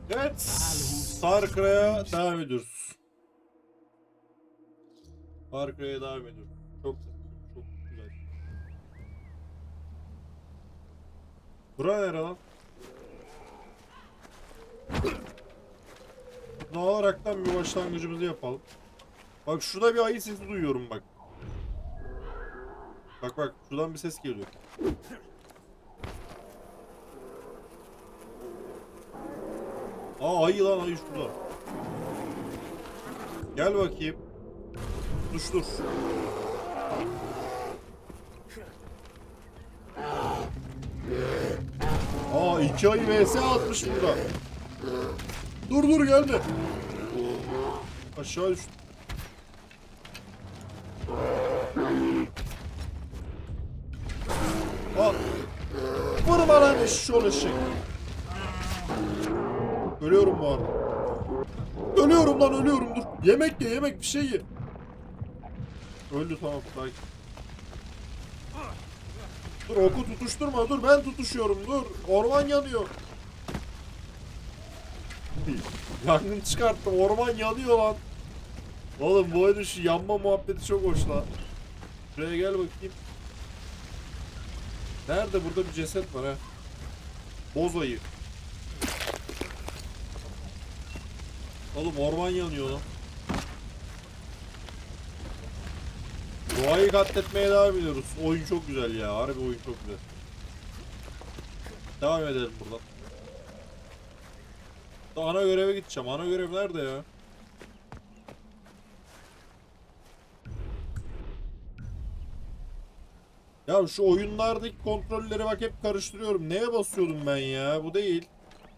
Evet. Far Cry'a devam ediyoruz. Far Cry'a devam ediyoruz. Çok çok güzel. Bura nere lan? Ne olaraktan bir başlangıcımızı yapalım. Bak şurada bir ayı sesi duyuyorum bak. Bak bak şuradan bir ses geliyor. Aa ayı lan, ayı şurada. Gel bakayım. Dur. Aa iki ayı vs atmış burada. Dur gelme. Aşağı düştü. Aa. Vurma lan eşşoğlu eşek. Ölüyorum bu arada. Ölüyorum dur. Yemek ye, bir şey ye. Öldü, tamam sakin. Dur oku tutuşturma, dur ben tutuşuyorum, dur. Orman yanıyor. Yangın çıkarttım, orman yanıyor lan. Oğlum bu oyunun şu yanma muhabbeti çok hoş lan. Şuraya gel bakayım. Nerede? Burada bir ceset var ha. Boz ayı. Oğlum orman yanıyor lan. Doğayı katletmeye devam ediyoruz. Oyun çok güzel ya. Harbi oyun çok güzel. Devam edelim buradan. Ana göreve gideceğim. Ana görev nerede ya? Ya şu oyunlardaki kontrolleri bak hep karıştırıyorum. Neye basıyordum ben ya? Bu değil.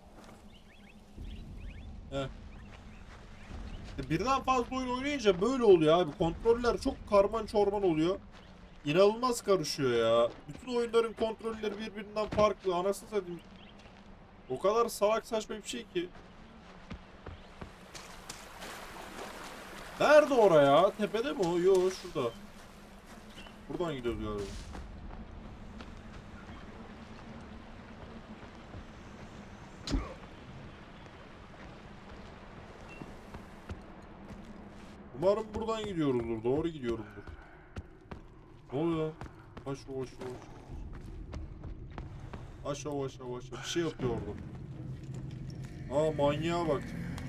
Heh. Birden fazla oyun oynayınca böyle oluyor abi. Kontroller çok karman çorman oluyor. İnanılmaz karışıyor ya. Bütün oyunların kontrolleri birbirinden farklı. Anasını satayım. O kadar salak saçma bir şey ki. Nerede oraya? Tepede mi o? Yo şurada. Buradan gidiyoruz galiba. Umarım buradan gidiyoruzdur. Doğru gidiyorumdur. Ne oluyor? Aşağı. Aşağı. Bir şey yapıyor orada. Aa manyağa bak.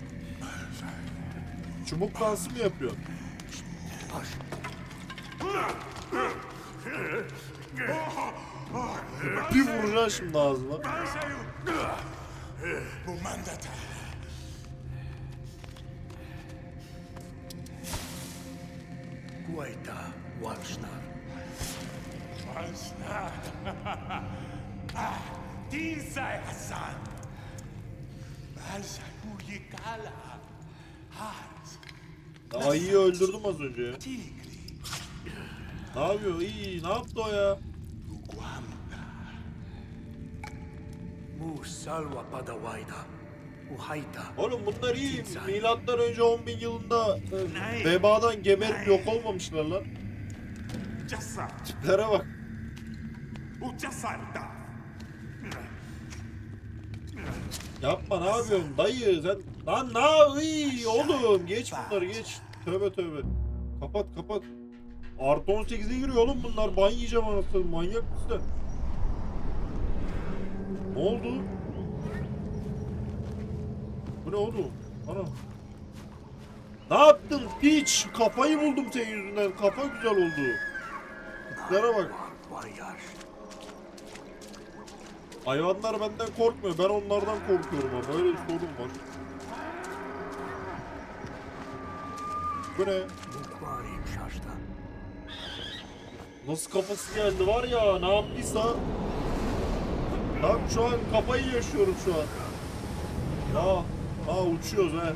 Çubuk dansı mı yapıyor? Bir vuracaksın şimdi ağzına. Guaita Walsnar. Tinsay Hasan. Balsa Kuyikala. Hars. Ayıyı öldürdüm az önce ya. Tigri. Ne yapıyor? İyi, ne yaptı o ya? Luguamda. Mu salwa padawaida. Uhaita. Oğlum bunlar iyi. Milattan önce 10.000 yılında vebadan geberip yok olmamışlar lan. Jasar. Tiplere bak. Ujasarda. Yapma, ne yapıyorsun dayı sen? Lan ne iyi oğlum, geç bunları geç. Tövbe. Kapat. Artı 18'e giriyor oğlum bunlar. Ban yiyeceğim anasını. Manyak mısın? Ne oldu? Bu ne oğlum? Ana. Ne yaptın piç? Kafayı buldum senin yüzünden. Kafa güzel oldu. Tiplere bak. Hayvanlar benden korkmuyor. Ben onlardan korkuyorum ama böyle bir sorun var. Bu ne? Nasıl kafası geldi var ya, ne yaptıysa. Bak şu an kafayı yaşıyorum şu an. Uçuyoruz he.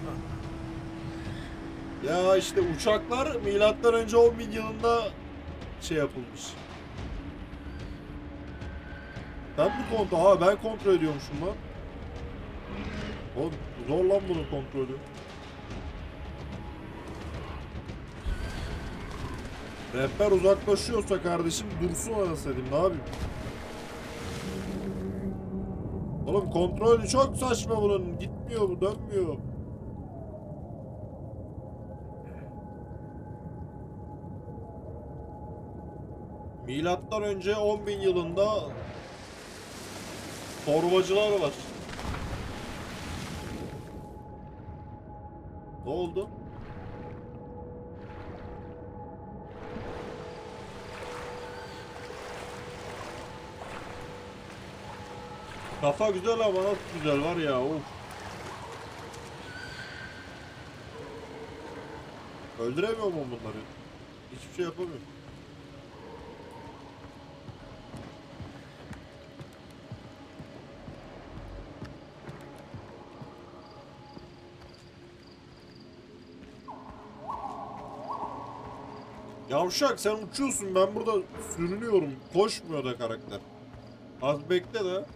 Ya işte uçaklar milattan önce 10.000 yılında şey yapılmış. Ben kontrol ediyormuşum lan. Oğlum zor lan bunun kontrolü. Rehber uzaklaşıyorsa kardeşim dursun, anasını satayım, ne yapayım? Oğlum kontrolü çok saçma bunun. Gitmiyor bu, dönmüyor. Milattan önce 10.000 yılında torbacılar var. Ne oldu? Kafa güzel ama nasıl güzel var ya. Of. Öldüremiyor mu bunları? Hiçbir şey yapamıyor. Yavşak sen uçuyorsun, ben burada sürünüyorum. Koşmuyor da karakter. Az bekle de.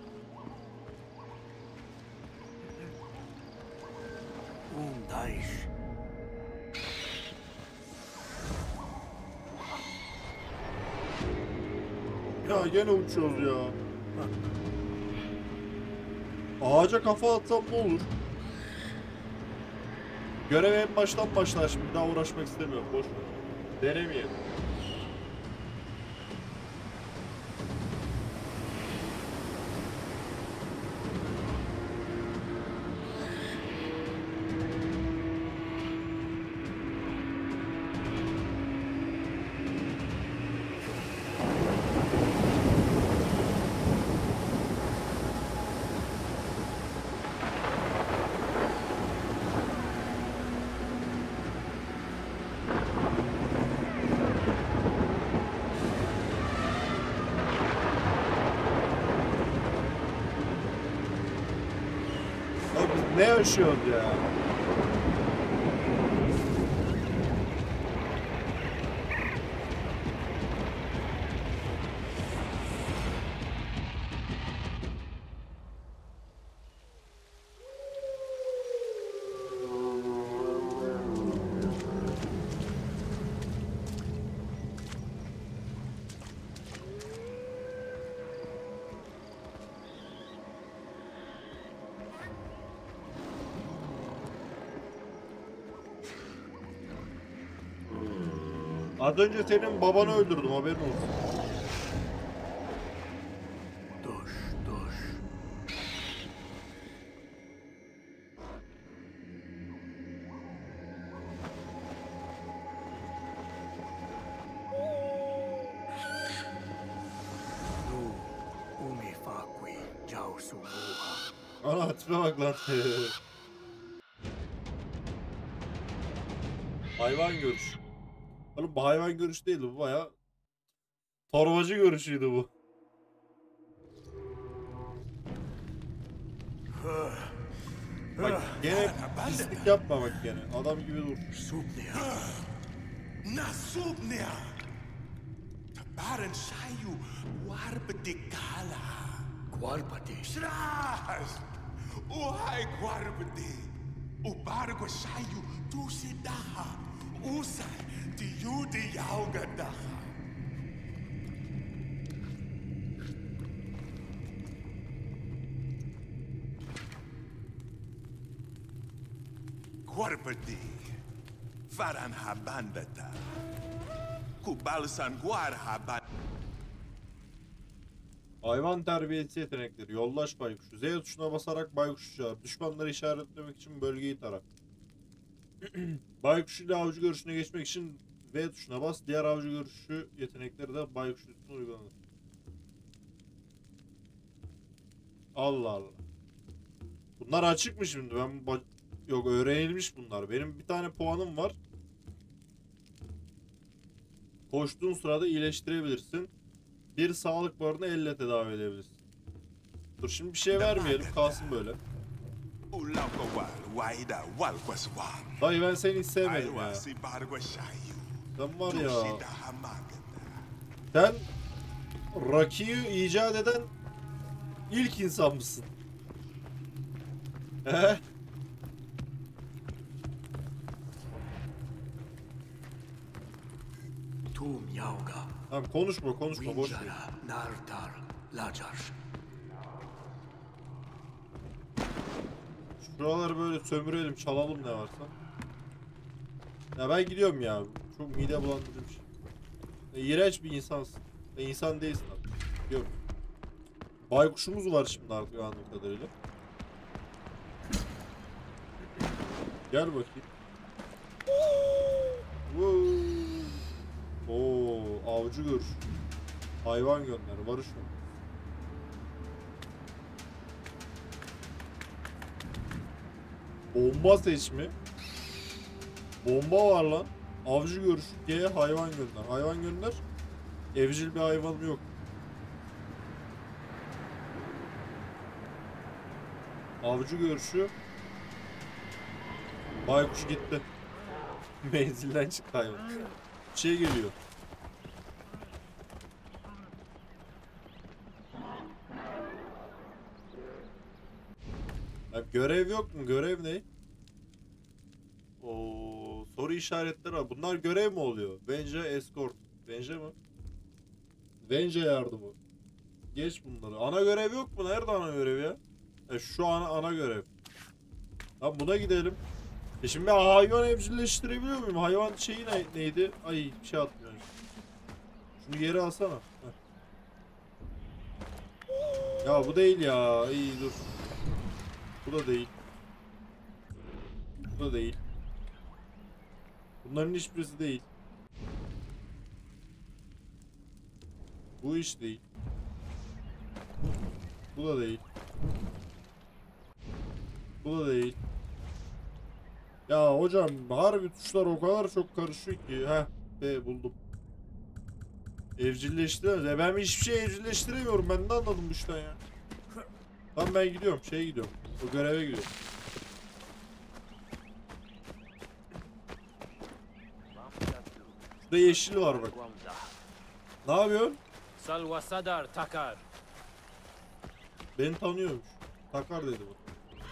Daish. Ya gene uçuyoruz ya. Ağaca kafa atsam ne olur? Görev en baştan başlar, şimdi daha uğraşmak istemiyorum. Boş ver. Denemeyelim. Ya biz ne yaşıyoruz ya? Az önce senin babanı öldürdüm, haberin olsun. Dush, dush. Nu, umi faqui, jausu muha. Ana tipe bak lan. Hayvan görüş. Oğlum bu hayvan görüş değildi, bu bayağı torbacı görüşüydü bu. Bak gene pislik yapma, bak gene. Adam gibi dur. Subnia. Nasubnia. Tabaran sayu warbedikala. Qualpati. Shras. Uhay warbedi. Ubargo sayu tusidaha. Usay tiyudi yaugadaha. Guarbedi. Faran habandata. Kubalsan guar haban. Hayvan terbiyesi yetenekleri. Yollaş baykuşu. Z tuşuna basarak baykuşu çağır. Düşmanları işaretlemek için bölgeyi tara. Baykuş ile avcı görüşüne geçmek için V tuşuna bas. Diğer avcı görüşü yetenekleri de baykuş üstüne uygulanır. Allah Allah. Bunlar açık mı şimdi? Yok, öğrenilmiş bunlar. Benim bir tane puanım var. Koştuğun sırada iyileştirebilirsin. Bir sağlık barını elle tedavi edebilirsin. Dur şimdi bir şey vermeyelim, kalsın böyle. Dayı ben seni hiç sevmedim ya. Sen var ya. Sen Raki'yi icat eden ilk insan mısın? Tum yauga. Tamam konuşma boş ver. Winjara. Nartar. Lajar. Şuraları böyle sömürelim, çalalım ne varsa. Ya ben gidiyorum ya. Çok mide bulandırıcı bir şey. İğrenç bir insansın. İnsan değilsin abi. Gidiyorum. Baykuşumuz var şimdi artık anladığım kadarıyla. Gel bakayım. Oo, avcı gör. Hayvan gönder, varış mı? Bomba seçimi. Bomba var lan. Avcı görüş diye hayvan gönder. Hayvan gönder. Evcil bir hayvanım yok. Avcı görüşü. Baykuş gitti. Menzilden çıktı hayvan. Bir şey geliyor. Ya görev yok mu? Görev ne? Oo, soru işaretleri var. Bunlar görev mi oluyor? Venge escort. Venge mi? Venge yardımı. Geç bunları. Ana görev yok mu? Nerede ana görev ya? Şu ana görev. Lan buna gidelim. Şimdi ben hayvan evcilleştirebiliyor muyum? Hayvan şeyi neydi? Ay bir şey atmıyor. Şunu geri alsana. Heh. Ya bu değil ya. İyi dur. Bu da değil. Bu da değil. Bunların hiçbirisi değil. Bu iş değil. Bu da değil. Bu da değil. Ya hocam harbi tuşlar o kadar çok karışıyor ki. Heh buldum. Evcilleştiremez. Ben hiçbir şey evcilleştiremiyorum. Ben de anladım bu işten ya. Tamam ben gidiyorum. Şeye gidiyorum. O göreve gidiyorum. Şurada yeşil var bak. Ne yapıyorsun? Salwa Sadar Takar. Beni tanıyormuş. Takar dedi bu.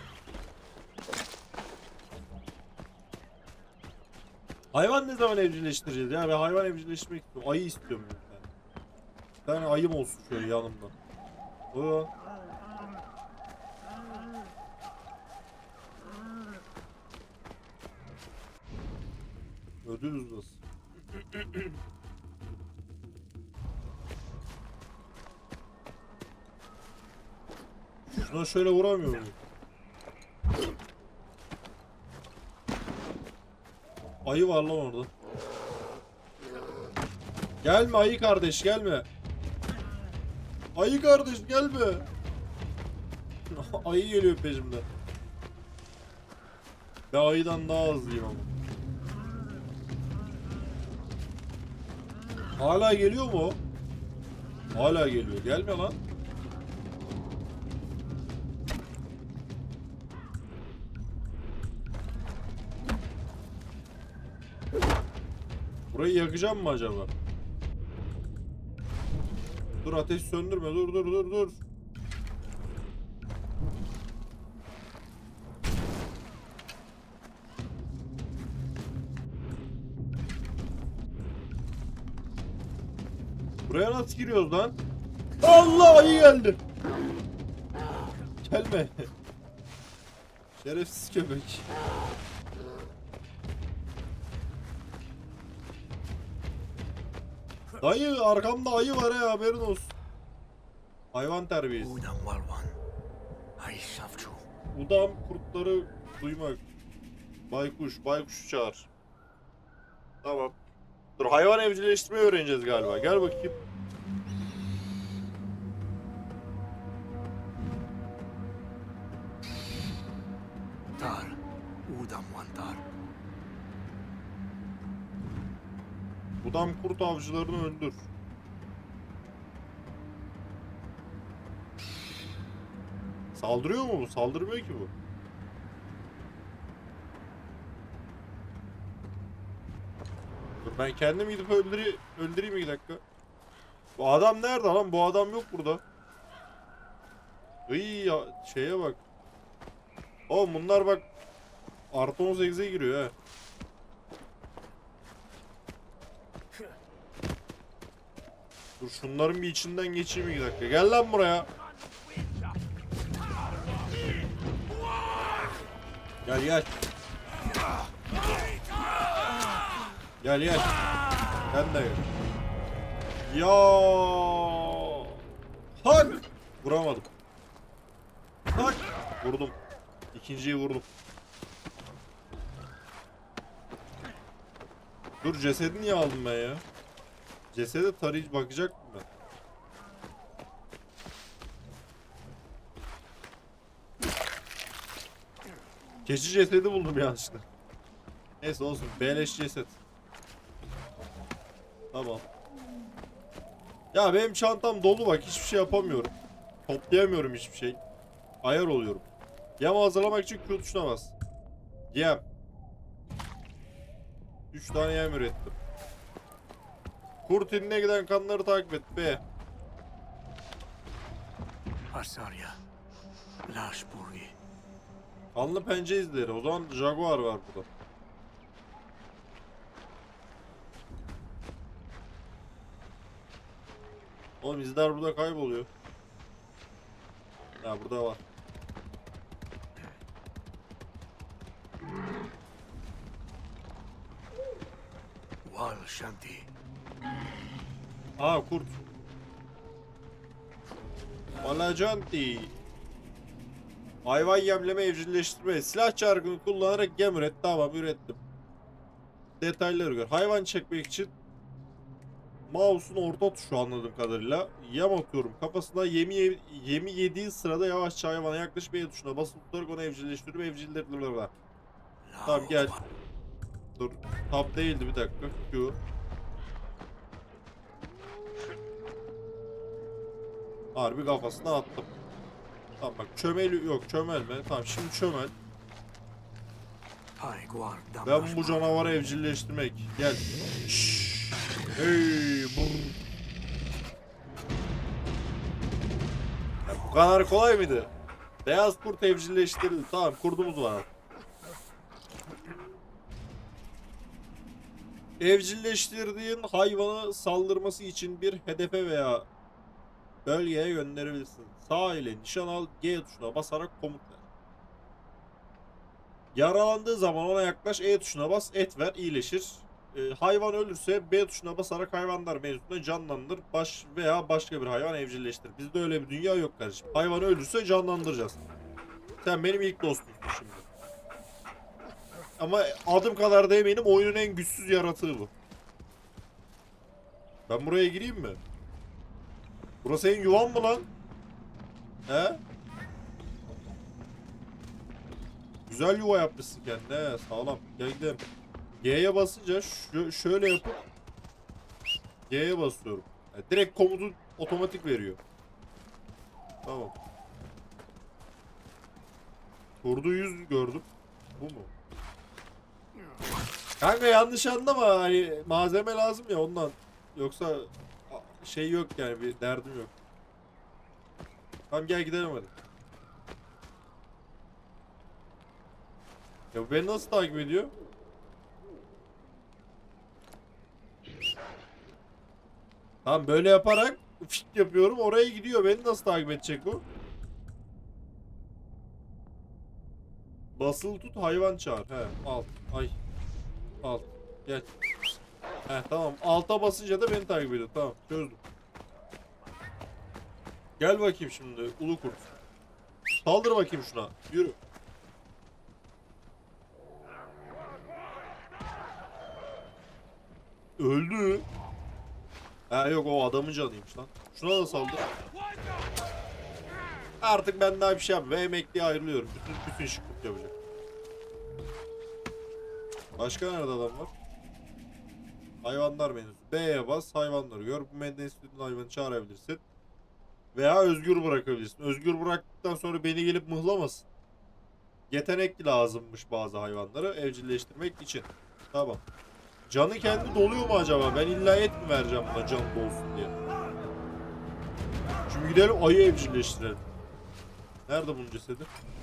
Hayvan ne zaman evcilleştireceğiz ya? Ben hayvan evcilleştirmek istiyorum. Ayı istiyorum ben. Bir tane ayım olsun şöyle yanımda. O. Ödül uzası. Şuna şöyle vuramıyor muyum? Ayı var lan orada. Gelme ayı kardeş gelme. Ayı kardeş gelme. Ayı geliyor peşimden. Ben ayıdan daha hızlıyım ama. Hala geliyor mu o? Hala geliyor. Gelme lan. Burayı yakacağım mı acaba? Dur ateş söndürme. Dur. Buraya nasıl giriyoruz lan? Allah ayı geldi. Gelme. Şerefsiz köpek. Dayı arkamda ayı var ya haberin olsun. Hayvan terbiyesi. Udam walwan. Ay şafçu. Udam kurtları duymak. Baykuşu çağır. Tamam. Dur hayvan evcilleştirmeyi öğreneceğiz galiba. Gel bakayım. Tar. Udam wantar. Udam kurt avcılarını öldür. Saldırıyor mu bu? Saldırmıyor ki bu. Dur ben kendim gidip öldüreyim 2 dakika. Bu adam nerede lan? Bu adam yok burada. İyi ya şeye bak. Oğlum bunlar bak artı 18'e giriyor he. Dur şunların bir içinden geçeyim 2 dakika. Gel lan buraya. Gel gel. Gel gel. Ben de gel. Ya. Hak. Vuramadım. Hak. Vurdum. İkinciyi vurdum. Dur, cesedi niye aldım ben ya? Cesede tarayıcı bakacak mı ben? Keçi cesedi buldum yanlışlıkla. Neyse olsun. Beleş ceset. Tamam. Ya benim çantam dolu bak. Hiçbir şey yapamıyorum. Toplayamıyorum hiçbir şey. Ayar oluyorum. Yem hazırlamak için Q tuşuna bas. Yem. 3 tane yem ürettim. Kurt inine giden kanları takip et. B. Arsaria. Lashburgi. Kanlı pençe izleri. O zaman Jaguar var burada. Oğlum izler burada kayboluyor. Ha, burada var. Wal Shanti. Aa, kurt. Alacanti. Hayvan yemleme, evcilleştirme. Silah çarkını kullanarak yem üret. Tamam, ürettim. Detayları gör. Hayvan çekmek için mouse'un orta tuşu anladığım kadarıyla. Yem atıyorum. Kafasına yemi yediği sırada yavaşça hayvana yaklaşıp E tuşuna basıp tutarak onu evcilleştiriyorum. Evcilleştiriyorum. Tamam gel. Dur. Tab değildi, bir dakika. Q. Harbi kafasına attım. Tamam bak, çömel yok, çömelme. Tamam, şimdi çömel. Ben bu canavarı evcilleştirmek. Gel. Şşş. Hey, ya bu kadar kolay mıydı? Beyaz kurt evcilleştirildi. Tamam, kurdumuz var. Evcilleştirdiğin hayvanı saldırması için bir hedefe veya bölgeye gönderebilirsin. Sağ ile nişan al, G tuşuna basarak komut ver. Yaralandığı zaman ona yaklaş, E tuşuna bas, et ver, iyileşir. Hayvan ölürse B tuşuna basarak hayvanlar mevzusunda canlandır, veya başka bir hayvan evcilleştir. Bizde öyle bir dünya yok kardeşim. Hayvan ölürse canlandıracağız. Sen benim ilk dostumsun şimdi. Ama adım kadar da eminim oyunun en güçsüz yaratığı bu. Ben buraya gireyim mi? Burası senin yuvan mı lan? He? Güzel yuva yapmışsın kendine. He, sağlam. Gel gidelim. G'ye basınca şöyle yapıp G'ye basıyorum. Yani direkt komutu otomatik veriyor. Tamam. Kurdu 100 gördüm. Bu mu? Kanka yanlış anlama, hani malzeme lazım ya ondan. Yoksa şey yok yani, bir derdim yok. Tamam gel gidelim hadi. Ya bu beni nasıl takip ediyor? Tamam, böyle yaparak fit yapıyorum, oraya gidiyor. Beni nasıl takip edecek bu? Basılı tut, hayvan çağır. He, al. Ay. Al. Gel. He, tamam. Alta basınca da beni takip ediyor. Tamam, çözdüm. Gel bakayım şimdi ulu kurt. Saldır bakayım şuna. Yürü. Öldü. Ha yok, o adamın canıymış lan. Şuna da saldır. Artık ben daha bir şey yapmıyorum. Emekliye ayrılıyorum. Bütün şıklık yapacak. Başka nerede adam var? Hayvanlar menüsü. B'ye bas, hayvanları gör. Bu menüden istediğin hayvanı çağırabilirsin. Veya özgür bırakabilirsin. Özgür bıraktıktan sonra beni gelip mıhlamasın. Yetenek lazımmış bazı hayvanları evcilleştirmek için. Tamam. Canı kendi doluyor mu acaba? Ben illa et mi vereceğim buna canı dolsun diye. Şimdi gidelim ayı evcilleştirelim. Nerede bunun cesedi?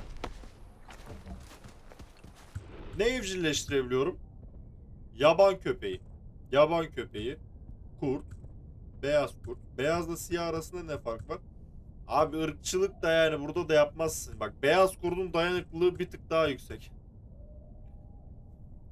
Ne evcilleştirebiliyorum? Yaban köpeği. Yaban köpeği. Kurt. Beyaz kurt. Beyazla siyah arasında ne fark var? Abi ırkçılık da yani burada da yapmazsın. Bak, beyaz kurdun dayanıklılığı bir tık daha yüksek.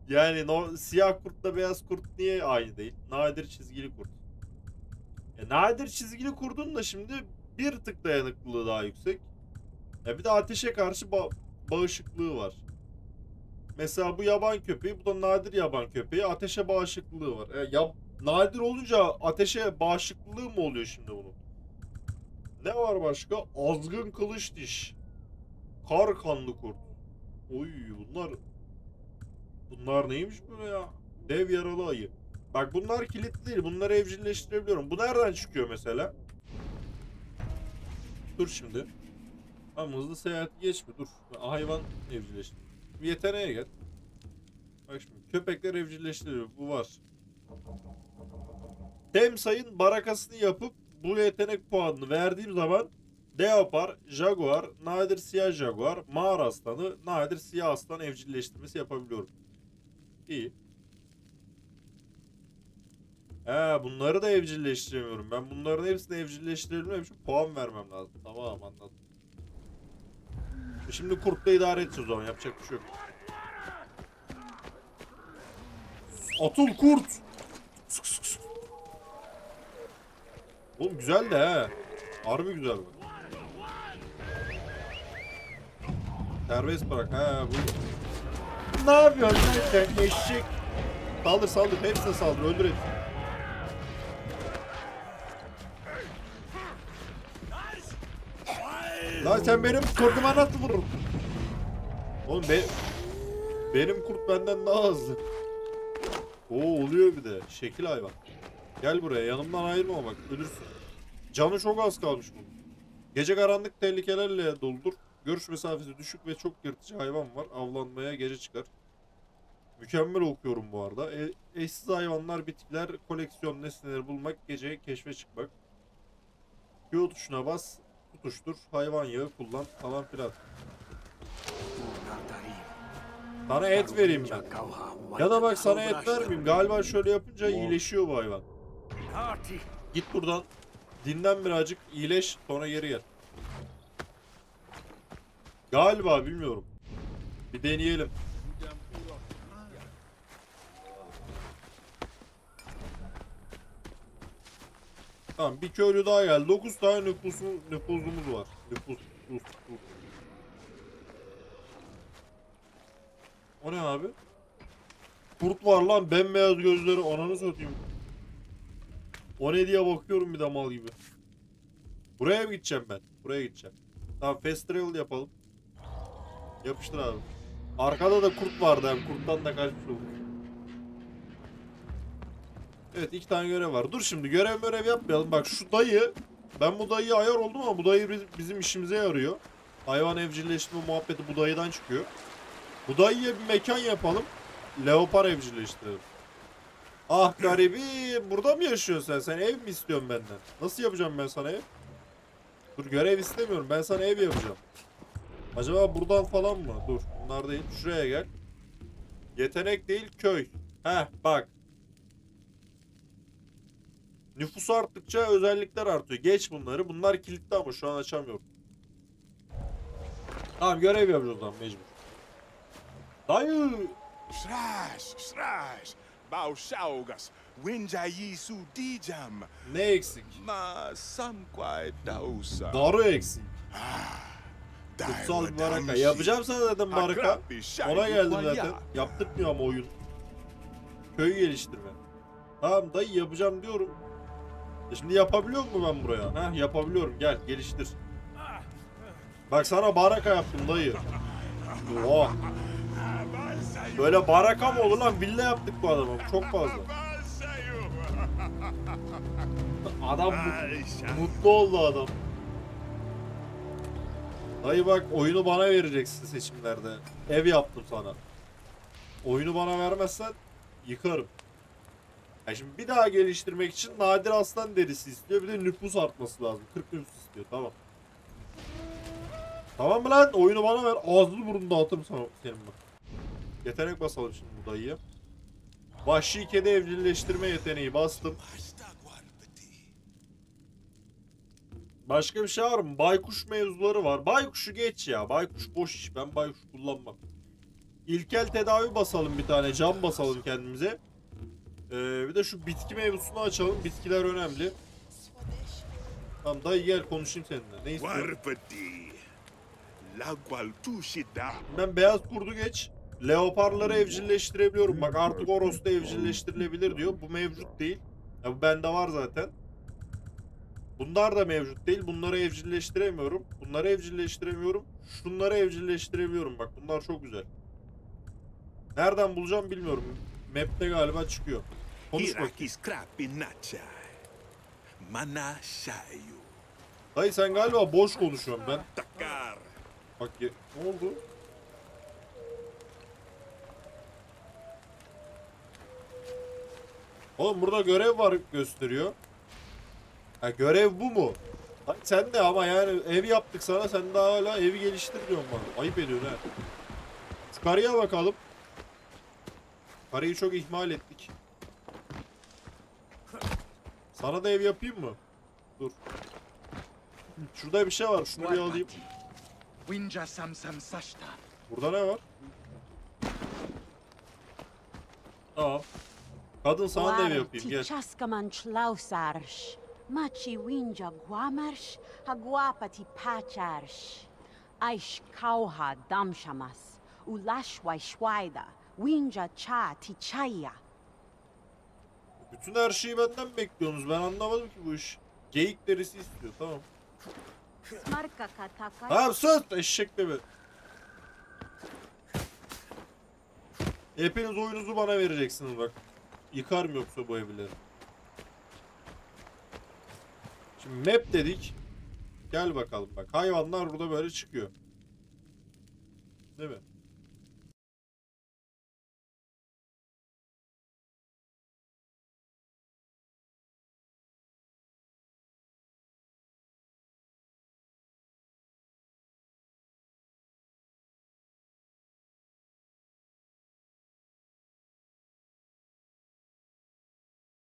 Yani siyah kurtla beyaz kurt niye aynı değil? Nadir çizgili kurt. Nadir çizgili kurdun da şimdi bir tık dayanıklılığı daha yüksek. Bir de ateşe karşı bağışıklığı var. Mesela bu yaban köpeği, bu da nadir yaban köpeği. Ateşe bağışıklığı var. Nadir olunca ateşe bağışıklığı mı oluyor şimdi bunun? Ne var başka? Azgın kılıç diş. Kar kanlı kurt. Oy bunlar neymiş böyle ya? Dev yaralı ayı. Bak bunlar kilitli değil. Bunları evcilleştirebiliyorum. Bu nereden çıkıyor mesela? Dur şimdi. Tamam hızlı seyahat geçme dur. Hayvan evcilleştir. Bir yeteneğe gel. Bak şimdi köpekler evcilleştiriyor. Bu var. Temsay'ın barakasını yapıp bu yetenek puanını verdiğim zaman Leopar, Jaguar, nadir siyah Jaguar, mağara aslanı, nadir siyah aslan evcilleştirmesi yapabiliyorum. İyi. Bunları da evcilleştiremiyorum. Ben bunların hepsini evcilleştirebilmem için puan vermem lazım. Tamam anladım. Şimdi kurtla idare edeceğiz o zaman. Yapacak bir şey yok. Atıl kurt. Oğlum güzel de he. Harbi güzel bu. Serbest bırak he bu. Ne yapıyorsun lan sen eşek? Saldır hepsine saldır öldür hepsini. Lan sen benim kurduma nasıl vurursun? Oğlum benim kurt benden daha hızlı. Oluyor bir de şekil hayvan. Gel buraya yanımdan ayrılma bak ölürsün. Canı çok az kalmış bunun. Gece karanlık tehlikelerle doludur. Görüş mesafesi düşük ve çok yırtıcı hayvan var. Avlanmaya gece çıkar. Mükemmel okuyorum bu arada. Eşsiz hayvanlar, bitkiler, koleksiyon nesneleri bulmak, gece keşfe çıkmak. Q tuşuna bas, tutuştur, hayvan yağı kullan falan filan. Sana et vereyim ben. Ya da bak sana et vermeyeyim. Galiba şöyle yapınca iyileşiyor bu hayvan. Git buradan. Dinlen birazcık, iyileş, sonra geri gel. Galiba bilmiyorum. Bir deneyelim. Tamam bir köylü daha geldi. 9 tane nüfuzumuz var. Nüfus. O ne abi? Kurt var lan bembeyaz gözleri ananı satayım. O ne diye bakıyorum bir de mal gibi. Buraya mı gideceğim ben? Buraya gideceğim. Tamam fast travel yapalım. Yapıştır abi. Arkada da kurt vardı yani kurttan da kaçmış olduk. Evet 2 tane görev var. Dur şimdi görev yapmayalım. Bak şu dayı. Ben bu dayıya ayar oldum ama bu dayı bizim işimize yarıyor. Hayvan evcilleştirme muhabbeti bu dayıdan çıkıyor. Bu dayıya bir mekan yapalım. Leopar evcilleştirelim. Ah garibim. Burada mı yaşıyorsun sen? Sen ev mi istiyorsun benden? Nasıl yapacağım ben sana ev? Dur görev istemiyorum. Ben sana ev yapacağım. Acaba buradan falan mı? Dur bunlar değil. Şuraya gel. Yetenek değil köy. Heh bak. Nüfus arttıkça özellikler artıyor. Geç bunları. Bunlar kilitli ama şu an açamıyorum. Tamam görev yapacağız o zaman mecbur. Dayı. Srash. Baushaugas. Winjayi su dijam. Ne eksik? Ma sanquai dausa. Darı eksik. Kutsal bir baraka. Yapacağım sana dedim baraka. Ona geldim zaten. Yaptırmıyor ama oyun. Köy geliştirme. Tamam dayı yapacağım diyorum. Şimdi yapabiliyor mu ben buraya? Heh yapabiliyorum. Gel geliştir. Bak sana baraka yaptım dayı. Oh. Böyle baraka mı olur lan? Villa yaptık bu adama. Çok fazla. Adam mutlu oldu adam. Dayı bak oyunu bana vereceksin seçimlerde. Ev yaptım sana. Oyunu bana vermezsen yıkarım. Yani şimdi bir daha geliştirmek için nadir aslan derisi istiyor. Bir de nüfus artması lazım. 40 nüfus istiyor. Tamam. Tamam mı lan? Oyunu bana ver. Ağzını burnunu dağıtırım sana senin bak. Yetenek basalım şimdi bu dayıya. Vahşi kedi evcilleştirme yeteneği bastım. Başka bir şey var mı? Baykuş mevzuları var. Baykuşu geç ya. Baykuş boş iş. Ben baykuş kullanmam. İlkel tedavi basalım bir tane. Cam basalım kendimize. Bir de şu bitki mevzusunu açalım. Bitkiler önemli. Tamam dayı gel konuşayım seninle. Ne istiyorsun? Warpati. Lagwal tushida. Ben beyaz kurdu geç. Leoparları evcilleştirebiliyorum. Bak artık Oros da evcilleştirilebilir diyor. Bu mevcut değil. Ya bu bende var zaten. Bunlar da mevcut değil. Bunları evcilleştiremiyorum. Bunları evcilleştiremiyorum. Şunları evcilleştirebiliyorum. Bak bunlar çok güzel. Nereden bulacağım bilmiyorum. Map'te galiba çıkıyor. Konuş bakayım. Hiraki scrappy nachai. Mana shayu. Dayı sen galiba boş konuşuyorsun ben. Takar. Bak ne oldu? Oğlum burada görev var gösteriyor. Ha görev bu mu? Lan sen de ama yani ev yaptık sana sen daha hala evi geliştir diyorsun bana. Ayıp ediyorsun ha. Şu karıya bakalım. Karıyı çok ihmal ettik. Sana da ev yapayım mı? Dur. Şurada bir şey var. Şunu bir alayım. Winja sam sam sashta. Burada ne var? Tamam. Kadın sana da ev yapayım gel. Chaskaman chlausarsh. Machi winja guamarsh. Haguapati pacharsh. Aish kauha damshamas. Ulashwai shwaida. Winja cha tichaya. Bütün her şeyi benden bekliyorsunuz. Ben anlamadım ki bu iş. Geyik derisi istiyor. Tamam. Smarka kataka. Tamam sus eşek bebe. Hepiniz oyunuzu bana vereceksiniz bak. Yıkarım yoksa bu evleri. Şimdi map dedik. Gel bakalım bak. Hayvanlar burada böyle çıkıyor. Değil mi?